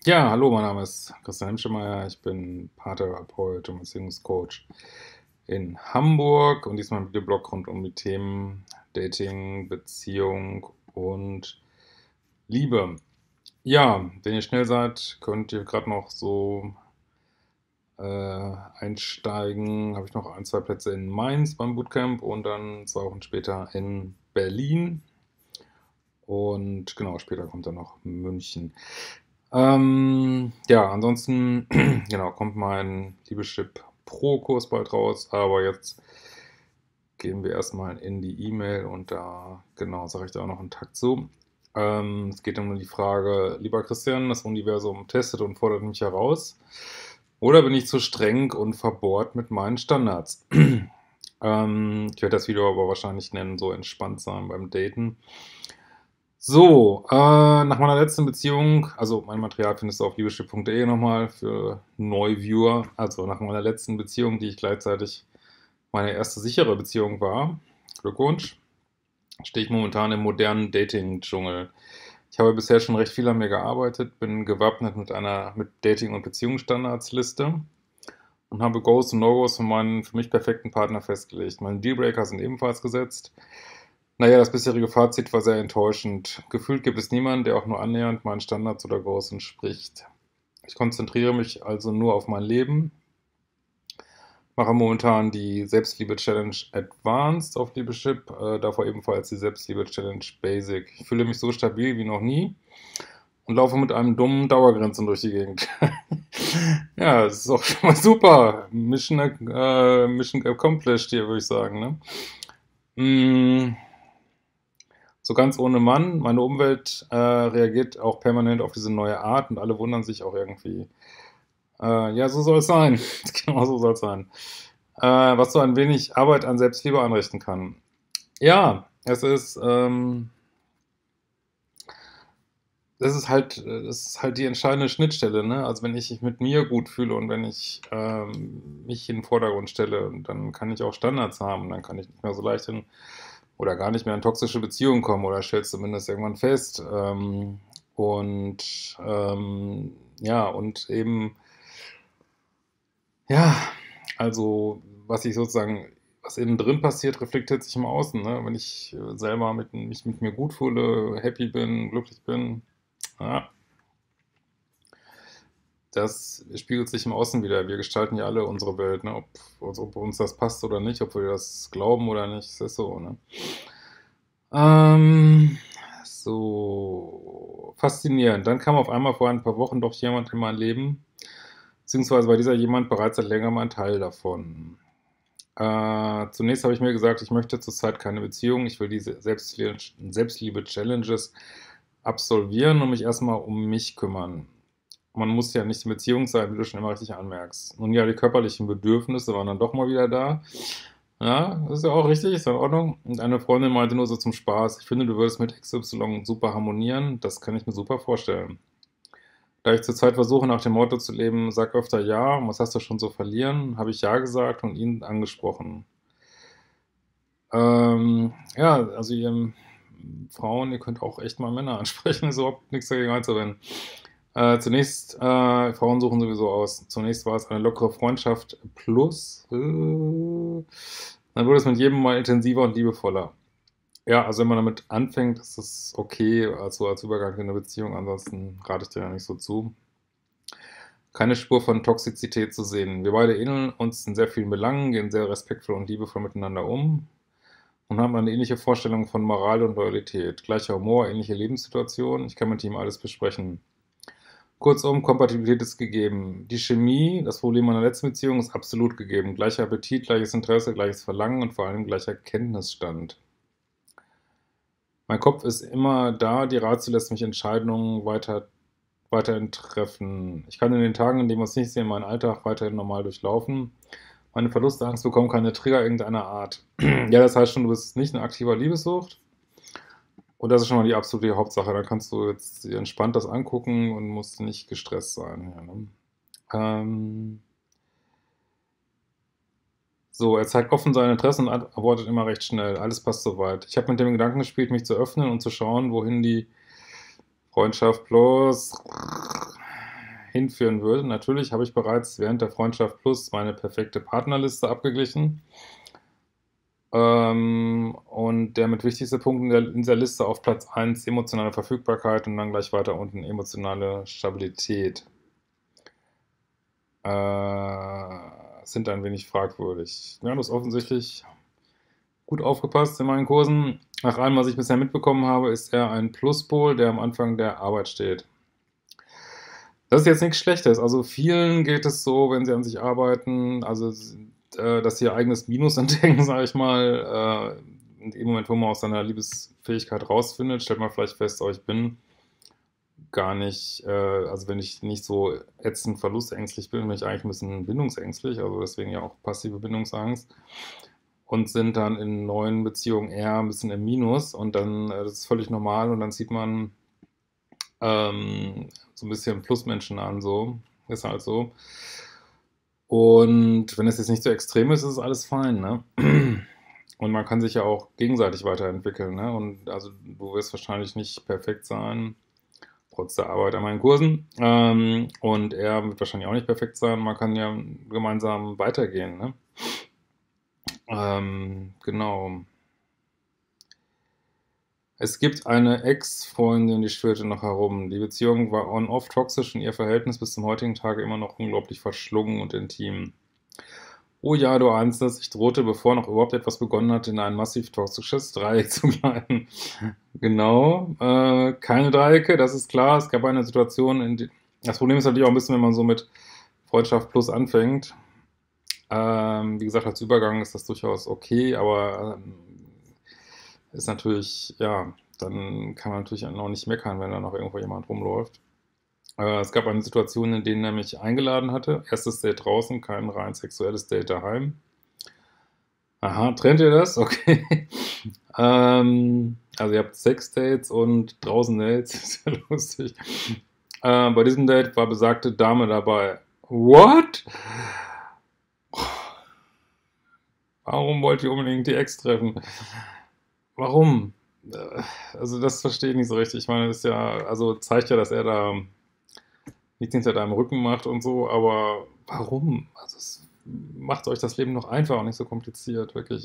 Ja, hallo, mein Name ist Christian Hemschemeyer. Ich bin Paartherapeut und Beziehungscoach in Hamburg und diesmal ein Videoblog rund um die Themen Dating, Beziehung und Liebe. Ja, wenn ihr schnell seid, könnt ihr gerade noch so einsteigen. Habe ich noch ein, zwei Plätze in Mainz beim Bootcamp und dann 2 Wochen später in Berlin. Und genau, später kommt dann noch München. Ja, ansonsten, genau, kommt mein Liebeschip Pro-Kurs bald raus, aber jetzt gehen wir erstmal in die E-Mail und da, genau, sage ich da auch noch einen Takt zu. Es geht um die Frage, lieber Christian, das Universum testet und fordert mich heraus, oder bin ich zu streng und verbohrt mit meinen Standards? Ich werde das Video aber wahrscheinlich nennen, so entspannt sein beim Daten. So, nach meiner letzten Beziehung, also mein Material findest du auf liebeschip.de nochmal für Neuviewer. Also nach meiner letzten Beziehung, die ich gleichzeitig meine erste sichere Beziehung war, Glückwunsch, stehe ich momentan im modernen Dating-Dschungel. Ich habe bisher schon recht viel an mir gearbeitet, bin gewappnet mit einer Dating- und Beziehungsstandardsliste und habe Go's und No-Gos für meinen für mich perfekten Partner festgelegt. Meine Dealbreaker sind ebenfalls gesetzt. Naja, das bisherige Fazit war sehr enttäuschend. Gefühlt gibt es niemanden, der auch nur annähernd meinen Standards oder Goals entspricht. Ich konzentriere mich also nur auf mein Leben, mache momentan die Selbstliebe-Challenge Advanced auf Liebeschip, davor ebenfalls die Selbstliebe-Challenge Basic. Ich fühle mich so stabil wie noch nie und laufe mit einem dummen Dauergrenzen durch die Gegend. Ja, das ist auch schon mal super. Mission accomplished hier, würde ich sagen, ne? Mm, So ganz ohne Mann. Meine Umwelt reagiert auch permanent auf diese neue Art und alle wundern sich auch irgendwie. Ja, so soll es sein. Genau so soll es sein. Was so ein wenig Arbeit an Selbstliebe anrichten kann. Ja, es ist halt die entscheidende Schnittstelle, ne? Also wenn ich mich mit mir gut fühle und wenn ich mich in den Vordergrund stelle, dann kann ich auch Standards haben, dann kann ich nicht mehr so leicht in oder gar nicht mehr in toxische Beziehungen kommen oder stellst zumindest irgendwann fest. Ja, und eben, ja, also was ich sozusagen, was innen drin passiert, reflektiert sich im Außen, ne? Wenn ich selber mich mit mir gut fühle, happy bin, glücklich bin, ja, das spiegelt sich im Außen wieder. Wir gestalten ja alle unsere Welt, ne? Ob uns das passt oder nicht, ob wir das glauben oder nicht, das ist so, ne? Ähm, so, faszinierend. Dann kam auf einmal vor ein paar Wochen doch jemand in mein Leben, beziehungsweise war dieser jemand bereits seit längerem ein Teil davon. Zunächst habe ich mir gesagt, ich möchte zurzeit keine Beziehung, ich will diese Selbstliebe-Challenges absolvieren und mich erstmal um mich kümmern. Man muss ja nicht in Beziehung sein, wie du schon immer richtig anmerkst. Nun ja, die körperlichen Bedürfnisse waren dann doch mal wieder da. Ja, das ist ja auch richtig, ist ja in Ordnung. Und eine Freundin meinte nur so zum Spaß, ich finde, du würdest mit XY super harmonieren, das kann ich mir super vorstellen. Da ich zurzeit versuche, nach dem Motto zu leben, sag öfter ja, was hast du schon zu verlieren, habe ich ja gesagt und ihn angesprochen. Ja, also ihr Frauen, ihr könnt auch echt mal Männer ansprechen, ist überhaupt nichts dagegen einzuwenden. Frauen suchen sowieso aus. Zunächst war es eine lockere Freundschaft plus. Dann wurde es mit jedem mal intensiver und liebevoller. Ja, also wenn man damit anfängt, ist das okay, also als Übergang in eine Beziehung. Ansonsten rate ich dir ja nicht so zu. Keine Spur von Toxizität zu sehen. Wir beide ähneln uns in sehr vielen Belangen, gehen sehr respektvoll und liebevoll miteinander um und haben eine ähnliche Vorstellung von Moral und Loyalität. Gleicher Humor, ähnliche Lebenssituation. Ich kann mit ihm alles besprechen. Kurzum, Kompatibilität ist gegeben. Die Chemie, das Problem meiner letzten Beziehung ist absolut gegeben. Gleicher Appetit, gleiches Interesse, gleiches Verlangen und vor allem gleicher Kenntnisstand. Mein Kopf ist immer da, die Ratio lässt mich Entscheidungen weiterhin treffen. Ich kann in den Tagen, in denen wir uns nicht sehen, meinen Alltag weiterhin normal durchlaufen. Meine Verlustangst bekommt keine Trigger irgendeiner Art. Ja, das heißt schon, du bist nicht in aktiver Liebessucht. Und das ist schon mal die absolute Hauptsache. Da kannst du jetzt dir entspannt das angucken und musst nicht gestresst sein. Ja, ne? ähm, so, er zeigt offen seine Interessen und antwortet immer recht schnell. Alles passt soweit. Ich habe mit dem Gedanken gespielt, mich zu öffnen und zu schauen, wohin die Freundschaft bloß hinführen würde. Natürlich habe ich bereits während der Freundschaft Plus meine perfekte Partnerliste abgeglichen. Und der mit wichtigsten Punkten in dieser Liste auf Platz 1 emotionale Verfügbarkeit und dann gleich weiter unten emotionale Stabilität. Sind ein wenig fragwürdig. Ja, du hast offensichtlich gut aufgepasst in meinen Kursen. Nach allem, was ich bisher mitbekommen habe, ist er ein Pluspol, der am Anfang der Arbeit steht. Das ist jetzt nichts Schlechtes. Also vielen geht es so, wenn sie an sich arbeiten, also dass sie ihr eigenes Minus entdecken, sage ich mal. In dem Moment, wo man aus seiner Liebesfähigkeit rausfindet, stellt man vielleicht fest, oh, ich bin gar nicht, also wenn ich nicht so ätzend verlustängstlich bin, bin ich eigentlich ein bisschen bindungsängstlich, also deswegen ja auch passive Bindungsangst. Und sind dann in neuen Beziehungen eher ein bisschen im Minus und dann, das ist völlig normal und dann zieht man so ein bisschen Plusmenschen an, so. Ist halt so. Und wenn es jetzt nicht so extrem ist, ist es alles fein, ne? Und man kann sich ja auch gegenseitig weiterentwickeln, ne? Und also du wirst wahrscheinlich nicht perfekt sein, trotz der Arbeit an meinen Kursen. Und er wird wahrscheinlich auch nicht perfekt sein. Man kann ja gemeinsam weitergehen, ne? Genau. Es gibt eine Ex-Freundin, die schwirrte noch herum. Die Beziehung war on-off toxisch und ihr Verhältnis bis zum heutigen Tage immer noch unglaublich verschlungen und intim. Oh ja, du ahnst es, ich drohte, bevor noch überhaupt etwas begonnen hat, in ein massiv toxisches Dreieck zu gleiten. Genau, keine Dreiecke, das ist klar. Es gab eine Situation, in die... Das Problem ist natürlich auch ein bisschen, wenn man so mit Freundschaft plus anfängt. Wie gesagt, als Übergang ist das durchaus okay, aber ist natürlich, ja, dann kann man natürlich auch nicht meckern, wenn da noch irgendwo jemand rumläuft. Es gab eine Situation, in der er mich eingeladen hatte. Erstes Date draußen, kein rein sexuelles Date daheim. Aha, trennt ihr das? Okay. Also ihr habt Sex-Dates und draußen Dates, ist ja lustig. Bei diesem Date war besagte Dame dabei. What? Warum wollt ihr unbedingt die Ex treffen? Warum? Also das verstehe ich nicht so richtig. Ich meine, das ist ja, also zeigt ja, dass er da nichts hinter deinem Rücken macht und so, aber warum? Also es macht euch das Leben noch einfacher und nicht so kompliziert, wirklich.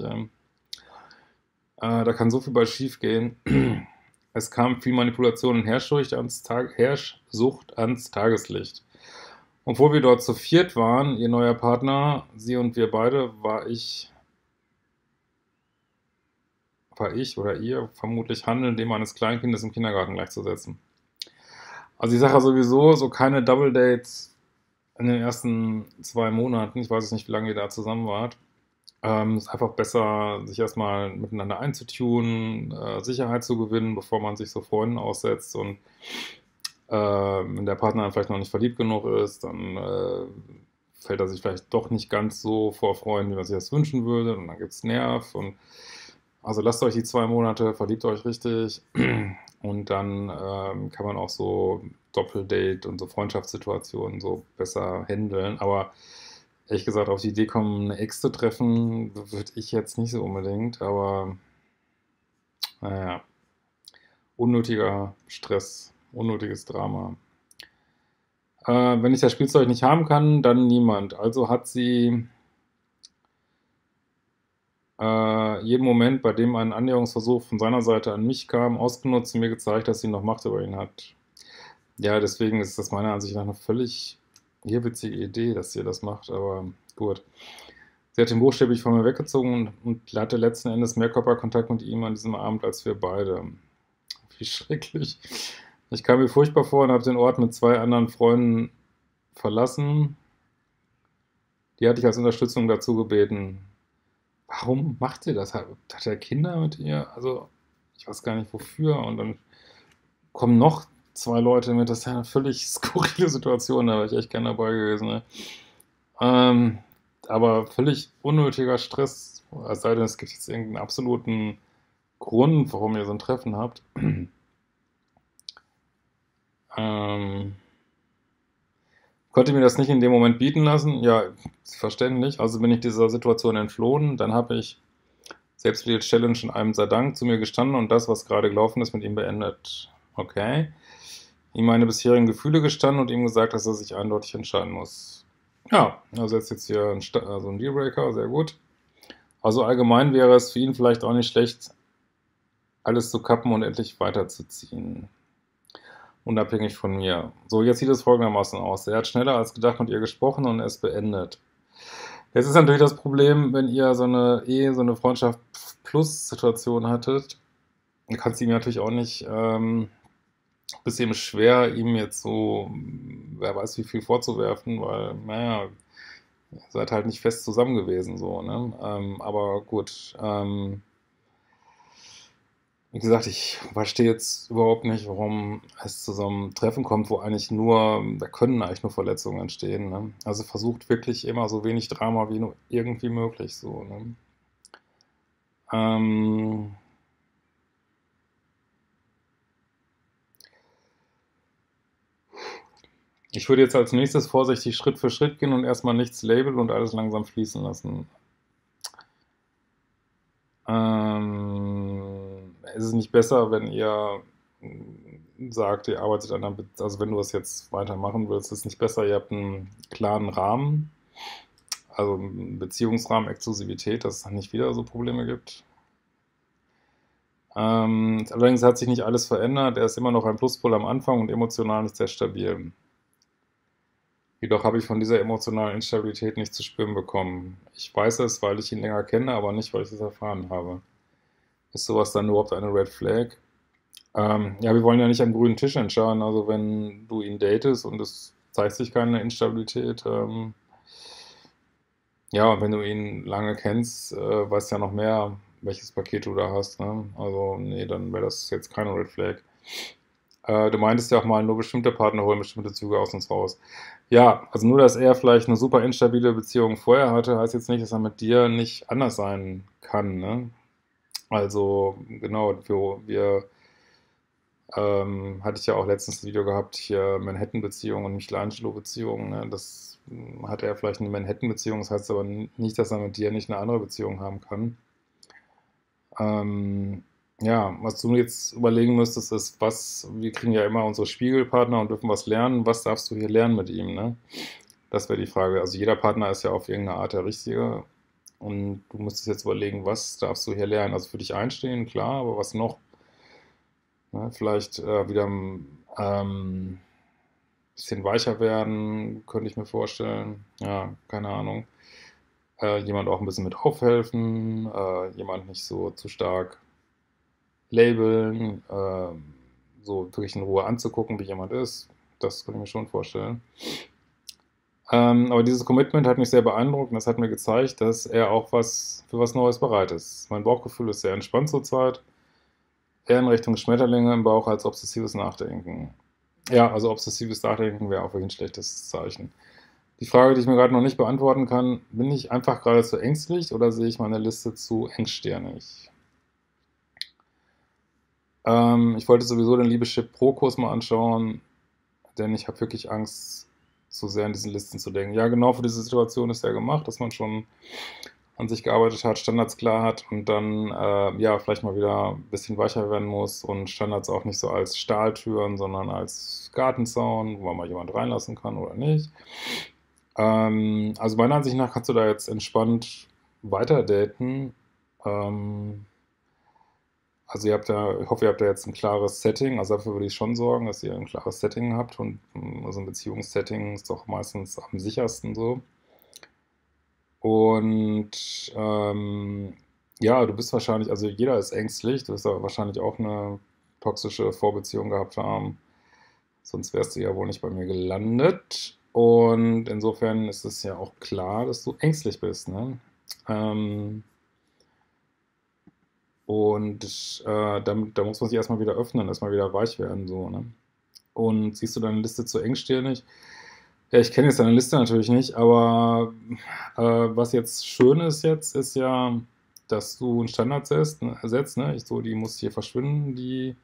Da kann so viel bei schief gehen. Es kam viel Manipulation und Herrschsucht ans Tageslicht. Obwohl wir dort zu viert waren, ihr neuer Partner, sie und wir beide, war ich oder ihr vermutlich Handeln dem eines Kleinkindes im Kindergarten gleichzusetzen. Also ich sage ja sowieso, so keine Double Dates in den ersten 2 Monaten. Ich weiß jetzt nicht, wie lange ihr da zusammen wart. Ist einfach besser, sich erstmal miteinander einzutunen, Sicherheit zu gewinnen, bevor man sich so Freunden aussetzt. Und wenn der Partner dann vielleicht noch nicht verliebt genug ist, dann fällt er sich vielleicht doch nicht ganz so vor Freunden, wie man sich das wünschen würde. Und dann gibt es Nerv. Und also lasst euch die 2 Monate, verliebt euch richtig. Und dann kann man auch so Doppeldate und so Freundschaftssituationen so besser handeln. Aber ehrlich gesagt, auf die Idee kommen, eine Ex zu treffen, würde ich jetzt nicht so unbedingt. Aber naja, unnötiger Stress, unnötiges Drama. Wenn ich das Spielzeug nicht haben kann, dann niemand. Also hat sie jeden Moment, bei dem ein Annäherungsversuch von seiner Seite an mich kam, ausgenutzt und mir gezeigt, dass sie noch Macht über ihn hat. Ja, deswegen ist das meiner Ansicht nach eine völlig irrwitzige Idee, dass sie das macht, aber gut. Sie hat ihn buchstäblich von mir weggezogen und hatte letzten Endes mehr Körperkontakt mit ihm an diesem Abend als wir beide. Wie schrecklich. Ich kam mir furchtbar vor und habe den Ort mit 2 anderen Freunden verlassen. Die hatte ich als Unterstützung dazu gebeten. Warum macht ihr das? Hat er Kinder mit ihr? Also, ich weiß gar nicht wofür. Und dann kommen noch 2 Leute mit. Das ist ja eine völlig skurrile Situation. Da wäre ich echt gerne dabei gewesen. Ne? Aber völlig unnötiger Stress. Es sei denn, es gibt jetzt irgendeinen absoluten Grund, warum ihr so ein Treffen habt. Konnte mir das nicht in dem Moment bieten lassen. Ja, verständlich. Also bin ich dieser Situation entflohen. Dann habe ich selbst die Challenge in einem sei Dank zu mir gestanden und das, was gerade gelaufen ist, mit ihm beendet. Okay. ihm meine bisherigen Gefühle gestanden und ihm gesagt, dass er sich eindeutig entscheiden muss. Ja, also jetzt hier also ein Dealbreaker, sehr gut. Also allgemein wäre es für ihn vielleicht auch nicht schlecht, alles zu kappen und endlich weiterzuziehen. Unabhängig von mir. So, jetzt sieht es folgendermaßen aus. Er hat schneller als gedacht mit ihr gesprochen und es beendet. Jetzt ist natürlich das Problem, wenn ihr so eine Freundschaft plus Situation hattet, dann kannst du ihm natürlich auch nicht, ist eben schwer, ihm jetzt so, wer weiß wie viel vorzuwerfen, weil, naja, ihr seid halt nicht fest zusammen gewesen, so, ne? Aber gut, wie gesagt, ich verstehe jetzt überhaupt nicht, warum es zu so einem Treffen kommt, wo eigentlich nur, da können eigentlich nur Verletzungen entstehen, ne? Also versucht wirklich immer so wenig Drama wie nur irgendwie möglich, so, ne? Ähm, Ich würde jetzt als nächstes vorsichtig Schritt für Schritt gehen und erstmal nichts labeln und alles langsam fließen lassen. Ist es nicht besser, wenn ihr sagt, ihr arbeitet an einer, also wenn du das jetzt weitermachen willst, ist es nicht besser, ihr habt einen klaren Rahmen, also einen Beziehungsrahmen, Exklusivität, dass es nicht wieder so Probleme gibt? Allerdings hat sich nicht alles verändert, er ist immer noch ein Pluspol am Anfang und emotional nicht sehr stabil. Jedoch habe ich von dieser emotionalen Instabilität nichts zu spüren bekommen. Ich weiß es, weil ich ihn länger kenne, aber nicht, weil ich es erfahren habe. Ist sowas dann überhaupt eine Red Flag? Ja, wir wollen ja nicht am grünen Tisch entscheiden. Also wenn du ihn datest und es zeigt sich keine Instabilität, ja, und wenn du ihn lange kennst, weißt ja noch mehr, welches Paket du da hast. Ne? Also nee, dann wäre das jetzt keine Red Flag. Du meintest ja auch mal, nur bestimmte Partner holen bestimmte Züge aus uns raus. Ja, also nur, dass er vielleicht eine super instabile Beziehung vorher hatte, heißt jetzt nicht, dass er mit dir nicht anders sein kann. Ne? Also genau, hatte ich ja auch letztens ein Video gehabt, hier Manhattan-Beziehung und Michelangelo-Beziehung. Ne? Das hatte er vielleicht eine Manhattan-Beziehung, das heißt aber nicht, dass er mit dir nicht eine andere Beziehung haben kann. Ähm, ja, was du jetzt überlegen müsstest, ist, wir kriegen ja immer unsere Spiegelpartner und dürfen was lernen. Was darfst du hier lernen mit ihm, ne? Das wäre die Frage. Also jeder Partner ist ja auf irgendeine Art der richtige. Und du müsstest jetzt überlegen, was darfst du hier lernen? Also für dich einstehen, klar, aber was noch? Ne? Vielleicht wieder bisschen weicher werden, könnte ich mir vorstellen. Ja, keine Ahnung. Jemand auch ein bisschen mit aufhelfen, jemand nicht so zu stark labeln, so wirklich in Ruhe anzugucken, wie jemand ist. Das könnte ich mir schon vorstellen. Aber dieses Commitment hat mich sehr beeindruckt und das hat mir gezeigt, dass er auch für was Neues bereit ist. Mein Bauchgefühl ist sehr entspannt zurzeit. Eher in Richtung Schmetterlinge im Bauch als obsessives Nachdenken. Ja, also obsessives Nachdenken wäre auch wirklich ein schlechtes Zeichen. Die Frage, die ich mir gerade noch nicht beantworten kann, bin ich einfach gerade zu ängstlich oder sehe ich meine Liste zu engstirnig? Ich wollte sowieso den Liebeschip Pro-Kurs mal anschauen, denn ich habe wirklich Angst, zu sehr in diesen Listen zu denken. Ja, genau für diese Situation ist er gemacht, dass man schon an sich gearbeitet hat, Standards klar hat und dann ja vielleicht mal wieder ein bisschen weicher werden muss und Standards auch nicht so als Stahltüren, sondern als Gartenzaun, wo man mal jemand reinlassen kann oder nicht. Also meiner Ansicht nach kannst du da jetzt entspannt weiter daten. Also ich hoffe, ihr habt da jetzt ein klares Setting. Also dafür würde ich schon sorgen, dass ihr ein klares Setting habt und also ein Beziehungssetting ist doch meistens am sichersten so. Und ja, du bist wahrscheinlich, also jeder ist ängstlich, du wirst aber wahrscheinlich auch eine toxische Vorbeziehung gehabt haben. Sonst wärst du ja wohl nicht bei mir gelandet. Und insofern ist es ja auch klar, dass du ängstlich bist, ne? Ähm, und da muss man sich erstmal wieder öffnen, erstmal wieder weich werden, so, ne? Und siehst du deine Liste zu engstirnig? Ja, ich kenne jetzt deine Liste natürlich nicht, aber was jetzt schön ist jetzt, ist ja, dass du einen Standard setzt, ne? Ich so, die muss hier verschwinden, die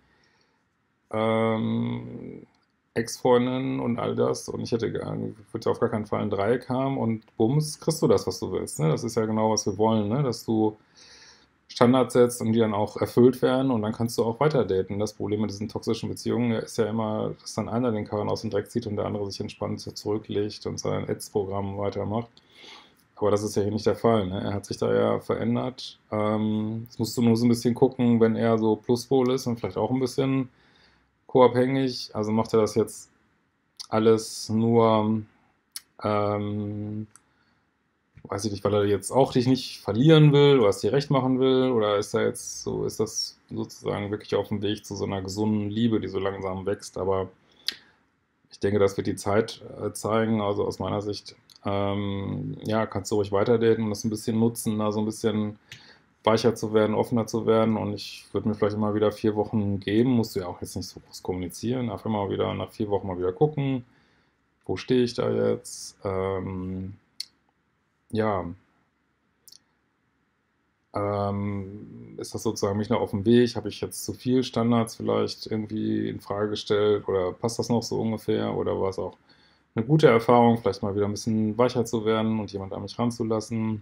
ähm, Ex-Freundin und all das. Und ich würde auf gar keinen Fall ein Dreieck haben und bums, kriegst du das, was du willst. Ne? Das ist ja genau, was wir wollen, ne? Dass du Standards setzt und die dann auch erfüllt werden und dann kannst du auch weiter daten. Das Problem mit diesen toxischen Beziehungen ist ja immer, dass dann einer den Karren aus dem Dreck zieht und der andere sich entspannt zurücklegt und sein Ads-Programm weitermacht. Aber das ist ja hier nicht der Fall. Ne? Er hat sich da ja verändert. Jetzt musst du nur so ein bisschen gucken, wenn er so Pluspol ist und vielleicht auch ein bisschen co-abhängig. Also macht er das jetzt alles nur, weiß ich nicht, weil er jetzt auch dich nicht verlieren will oder es dir recht machen will? Oder ist er jetzt so, ist das sozusagen wirklich auf dem Weg zu so einer gesunden Liebe, die so langsam wächst? Aber ich denke, das wird die Zeit zeigen. Also aus meiner Sicht, ja, kannst du ruhig weiterdaten und das ein bisschen nutzen, da so ein bisschen weicher zu werden, offener zu werden. Und ich würde mir vielleicht immer wieder 4 Wochen geben. Musst du ja auch jetzt nicht so groß kommunizieren. Einfach mal wieder nach 4 Wochen mal wieder gucken, wo stehe ich da jetzt? Ja, ist das sozusagen mich noch auf dem Weg? Habe ich jetzt zu viel Standards vielleicht irgendwie in Frage gestellt oder passt das noch so ungefähr? Oder war es auch eine gute Erfahrung, vielleicht mal wieder ein bisschen weicher zu werden und jemand an mich ranzulassen?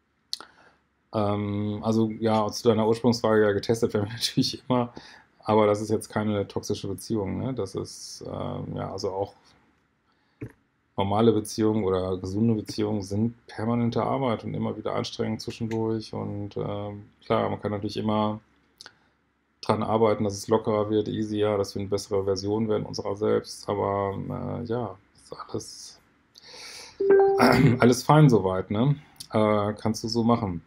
Also ja, zu deiner Ursprungsfrage, ja, getestet werden wir natürlich immer, aber das ist jetzt keine toxische Beziehung, ne? Das ist, ja, also auch normale Beziehungen oder gesunde Beziehungen sind permanente Arbeit und immer wieder anstrengend zwischendurch. Und klar, man kann natürlich immer dran arbeiten, dass es lockerer wird, easier, dass wir eine bessere Version werden unserer selbst. Aber ja, ist alles fein soweit, ne? Kannst du so machen.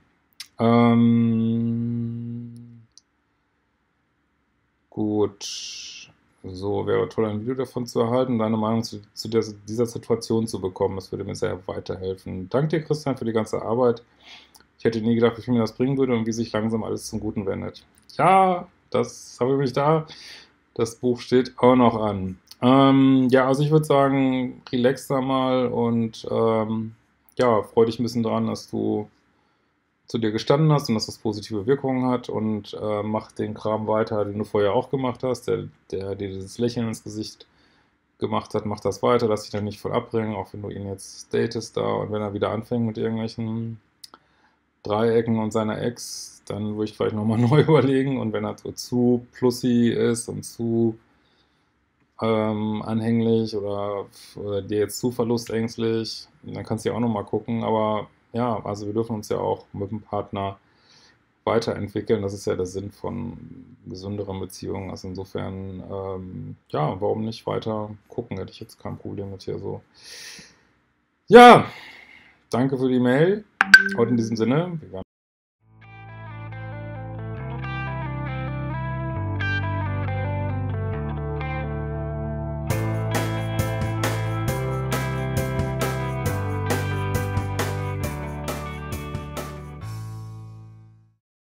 Gut. So, wäre toll, ein Video davon zu erhalten, deine Meinung zu dieser Situation zu bekommen. Das würde mir sehr weiterhelfen. Danke dir, Christian, für die ganze Arbeit. Ich hätte nie gedacht, wie viel mir das bringen würde und wie sich langsam alles zum Guten wendet. Ja, das habe ich mich da. Das Buch steht auch noch an. Ja, also ich würde sagen, relax da mal und ja, freu dich ein bisschen dran, dass du zu dir gestanden hast und dass das positive Wirkungen hat und mach den Kram weiter, den du vorher auch gemacht hast, der dir dieses Lächeln ins Gesicht gemacht hat, mach das weiter, lass dich dann nicht voll abbringen, auch wenn du ihn jetzt datest da und wenn er wieder anfängt mit irgendwelchen Dreiecken und seiner Ex, dann würde ich vielleicht nochmal neu überlegen und wenn er so zu plussy ist und zu anhänglich oder dir jetzt zu verlustängstlich, dann kannst du ja auch nochmal gucken, aber ja, also wir dürfen uns ja auch mit dem Partner weiterentwickeln. Das ist ja der Sinn von gesünderen Beziehungen. Also insofern, ja, warum nicht weiter gucken? Hätte ich jetzt kein Problem mit hier so. Ja, danke für die Mail. Und in diesem Sinne, wir werden